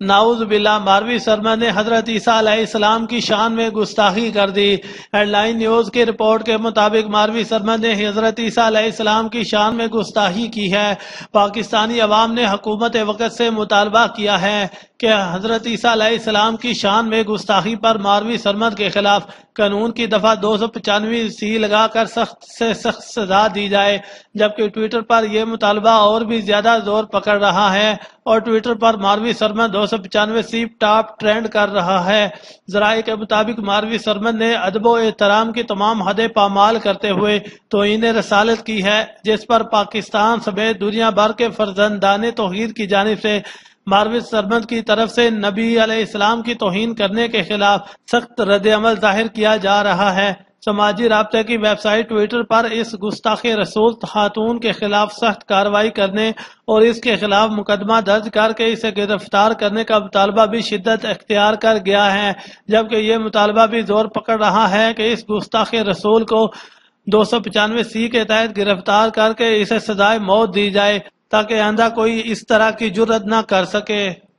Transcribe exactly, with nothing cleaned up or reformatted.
نعوذ باللہ، ماروی سرمد نے حضرت عیسیٰ علیہ السلام کی شان میں گستاخی کر دی۔ ہیڈ لائن نیوز کی رپورٹ کے مطابق ماروی سرمد نے حضرت عیسیٰ علیہ السلام کی شان میں گستاخی کی ہے۔ پاکستانی عوام نے حکومت وقت سے مطالبہ کیا ہے کہ حضرت عیسیٰ علیہ السلام کی شان میں گستاخی پر ماروی سرمد کے خلاف قانون کی دفعہ دو سو پچانوے سی لگا کر سخت سے سخت سزا دی جائے، جبکہ ٹویٹر پر یہ مطالبہ اور بھی زیادہ زور پکڑ رہا ہے اور ٹویٹر پر ماروی سرمد دو سو پچانوے سی ٹاپ ٹرینڈ کر رہا ہے۔ ذرائع کے مطابق ماروی سرمد نے ادب و احترام کی تمام حدیں پامال کرتے ہوئے توہین رسالت کی ہے، جس پر پاکستان سمیت دنیا بھر کے فرزندان توحید کی جانب سے ماروی سرمد کی طرف سے نبی علیہ السلام کی توہین کرنے کے خلاف سخت رد عمل ظاہر کیا جا رہا ہے۔ سماجی رابطے کی ویب سائٹ ٹویٹر پر اس گستاخ رسول خاتون کے خلاف سخت کارروائی کرنے اور اس کے خلاف مقدمہ درج کر کے اسے گرفتار کرنے کا مطالبہ بھی شدت اختیار کر گیا ہے، جبکہ یہ مطالبہ بھی زور پکڑ رہا ہے کہ اس گستاخ رسول کو دو سو پچانوے سی کے تحت گرفتار کر کے اسے سزائے موت دی جائے تاکہ آئندہ کوئی اس طرح کی جرات نہ کر سکے۔